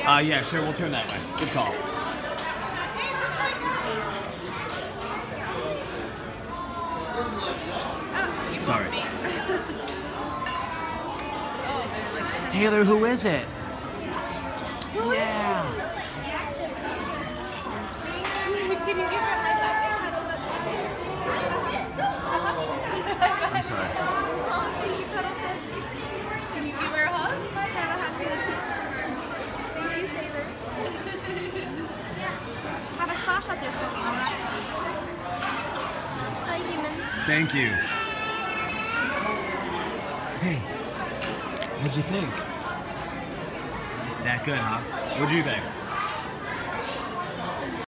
Yeah, sure, we'll turn that way. Good call. Sorry. Taylor, who is it? Yeah. Can you give her a high five? I'm sorry. Oh, thank you, Cuddlefish. Can you give her a hug? Have a hug. Thank you, Sailor. Have a splash out there for me, alright? Hi, humans. Thank you. Hey, what'd you think? That good, huh? What'd you think?